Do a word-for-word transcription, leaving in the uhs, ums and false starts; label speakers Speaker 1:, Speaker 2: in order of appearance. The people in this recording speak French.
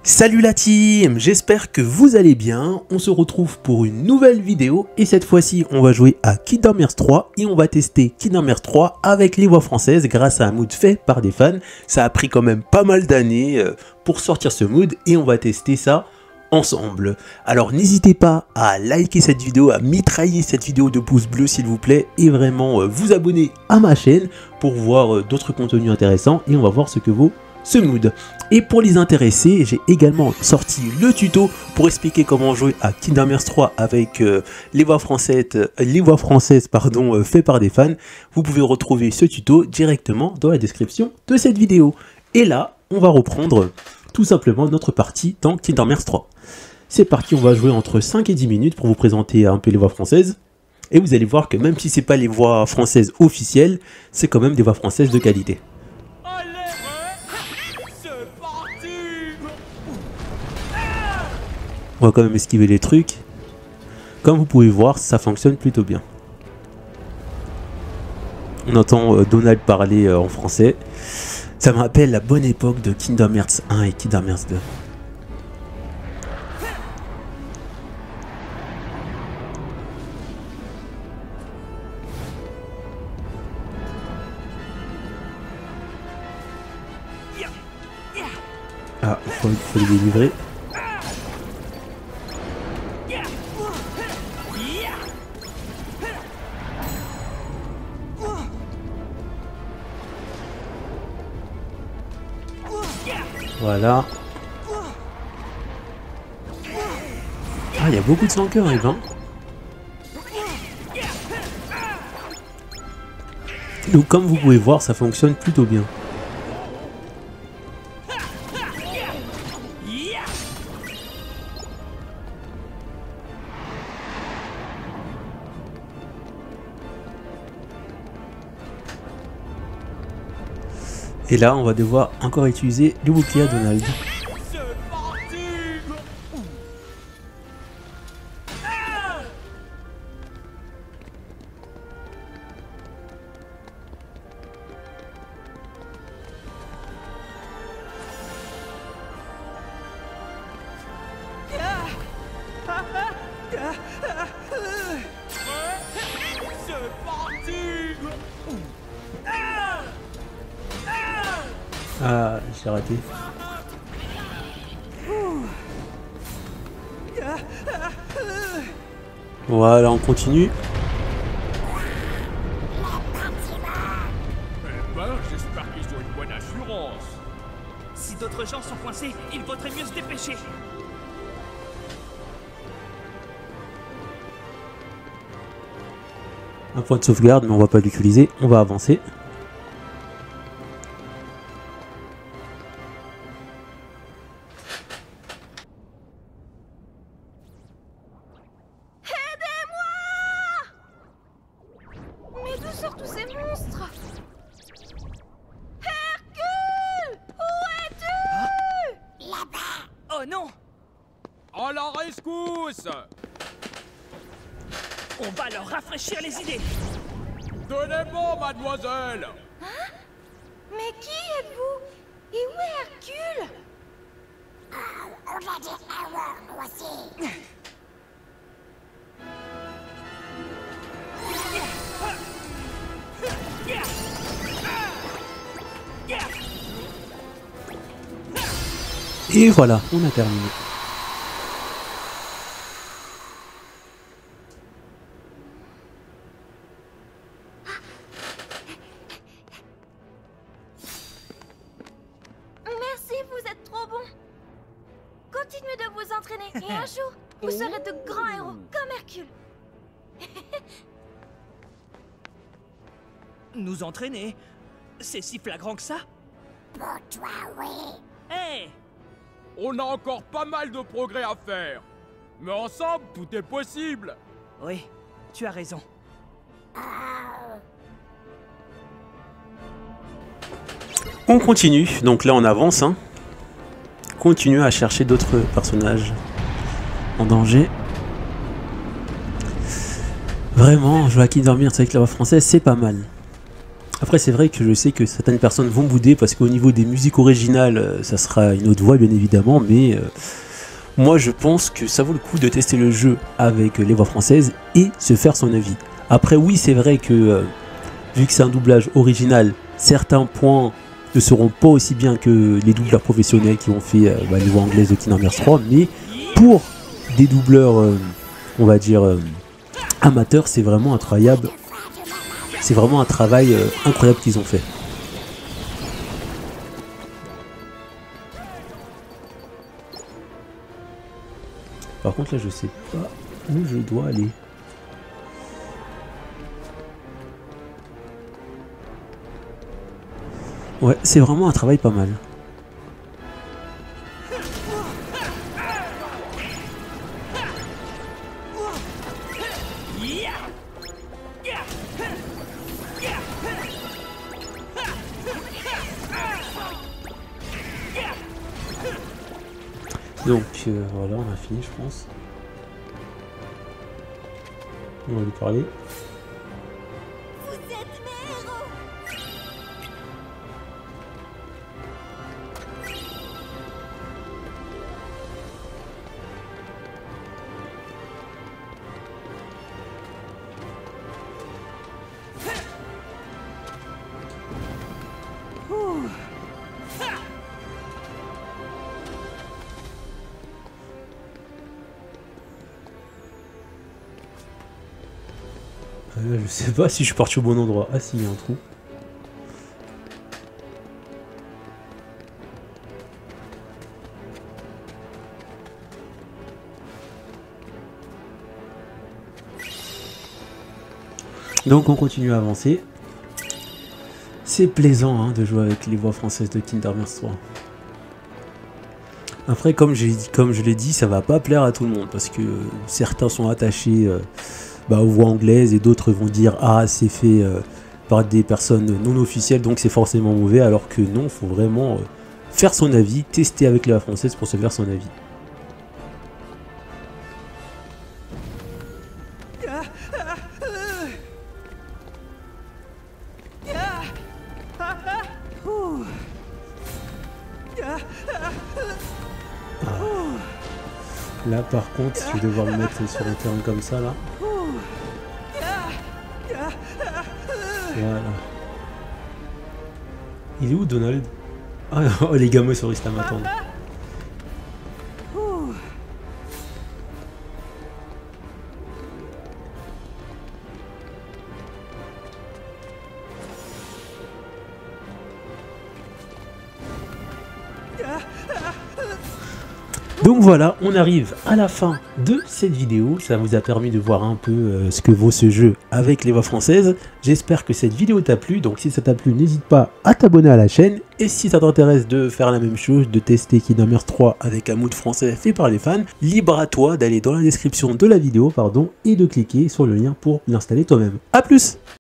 Speaker 1: Salut la team, j'espère que vous allez bien. On se retrouve pour une nouvelle vidéo et cette fois-ci on va jouer à Kingdom Hearts trois et on va tester Kingdom Hearts trois avec les voix françaises grâce à un mood fait par des fans. Ça a pris quand même pas mal d'années pour sortir ce mood et on va tester ça ensemble. Alors n'hésitez pas à liker cette vidéo, à mitrailler cette vidéo de pouces bleus s'il vous plaît et vraiment vous abonner à ma chaîne pour voir d'autres contenus intéressants et on va voir ce que vaut ce mood. Et pour les intéressés, j'ai également sorti le tuto pour expliquer comment jouer à Kingdom Hearts trois avec euh, les voix françaises, euh, les voix françaises pardon, euh, fait par des fans. Vous pouvez retrouver ce tuto directement dans la description de cette vidéo. Et là, on va reprendre tout simplement notre partie dans Kingdom Hearts trois. C'est parti, on va jouer entre cinq et dix minutes pour vous présenter un peu les voix françaises. Et vous allez voir que même si c'est pas les voix françaises officielles, c'est quand même des voix françaises de qualité. On va quand même esquiver les trucs. Comme vous pouvez voir, ça fonctionne plutôt bien. On entend euh, Donald parler euh, en français. Ça me rappelle la bonne époque de Kingdom Hearts un et Kingdom Hearts deux. Ah, il faut, faut les délivrer. Voilà. Ah, il y a beaucoup de flanqueurs, et ben. Donc, comme vous pouvez voir, ça fonctionne plutôt bien. Et là, on va devoir encore utiliser le bouclier à Donald. Ah, j'ai raté. Voilà, on continue.
Speaker 2: J'espère qu'ils ont une bonne assurance.
Speaker 3: Si d'autres gens sont coincés, il vaudrait mieux se dépêcher.
Speaker 1: Un point de sauvegarde, mais on va pas l'utiliser. On va avancer.
Speaker 4: Tous ces monstres! Hercule! Où es-tu?
Speaker 3: Là-bas! Oh non!
Speaker 2: À la rescousse!
Speaker 3: On va leur rafraîchir les idées!
Speaker 2: Tenez-moi, mademoiselle!
Speaker 4: Hein? Mais qui êtes-vous? Et où est Hercule?
Speaker 5: Oh, on va dire erreur, moi aussi!
Speaker 1: Et voilà, on a terminé.
Speaker 4: Merci, vous êtes trop bon. Continuez de vous entraîner et un jour, vous serez de grands héros comme Hercule.
Speaker 3: Nous entraîner? C'est si flagrant que ça?
Speaker 5: Pour toi, oui.
Speaker 3: Hé!
Speaker 2: On a encore pas mal de progrès à faire. Mais ensemble, tout est possible.
Speaker 3: Oui, tu as raison.
Speaker 5: Oh.
Speaker 1: On continue, donc là on avance. Hein. Continue à chercher d'autres personnages en danger. Vraiment, jouer à Kingdom Hearts avec la voix française, c'est pas mal. Après c'est vrai que je sais que certaines personnes vont bouder parce qu'au niveau des musiques originales ça sera une autre voix bien évidemment, mais euh, moi je pense que ça vaut le coup de tester le jeu avec les voix françaises et se faire son avis. Après oui c'est vrai que euh, vu que c'est un doublage original, certains points ne seront pas aussi bien que les doubleurs professionnels qui ont fait euh, bah, les voix anglaises de Kingdom Hearts trois, mais pour des doubleurs euh, on va dire euh, amateurs, c'est vraiment incroyable. C'est vraiment un travail euh, incroyable qu'ils ont fait. Par contre là je sais pas où je dois aller. Ouais, c'est vraiment un travail pas mal. Donc euh, voilà, on a fini je pense. On va lui parler.
Speaker 5: Vous êtes mes héros.
Speaker 1: Euh, je sais pas si je suis parti au bon endroit. Ah si, il y a un trou. Donc on continue à avancer. C'est plaisant hein, de jouer avec les voix françaises de Kingdom Hearts trois. Après comme j'ai comme je l'ai dit, ça va pas plaire à tout le monde parce que certains sont attachés euh, bah, aux voix anglaises et d'autres vont dire ah c'est fait euh, par des personnes non officielles donc c'est forcément mauvais, alors que non, faut vraiment euh, faire son avis, tester avec les voix françaises pour se faire son avis. Là par contre, je vais devoir me mettre sur un terrain comme ça là. Voilà. Il est où Donald? Ah oh, les gamins sont restés à m'attendre. Donc voilà, on arrive à la fin de cette vidéo. Ça vous a permis de voir un peu euh, ce que vaut ce jeu avec les voix françaises. J'espère que cette vidéo t'a plu. Donc si ça t'a plu, n'hésite pas à t'abonner à la chaîne. Et si ça t'intéresse de faire la même chose, de tester Kingdom Hearts trois avec un mood français fait par les fans, libre à toi d'aller dans la description de la vidéo pardon, et de cliquer sur le lien pour l'installer toi-même. A plus!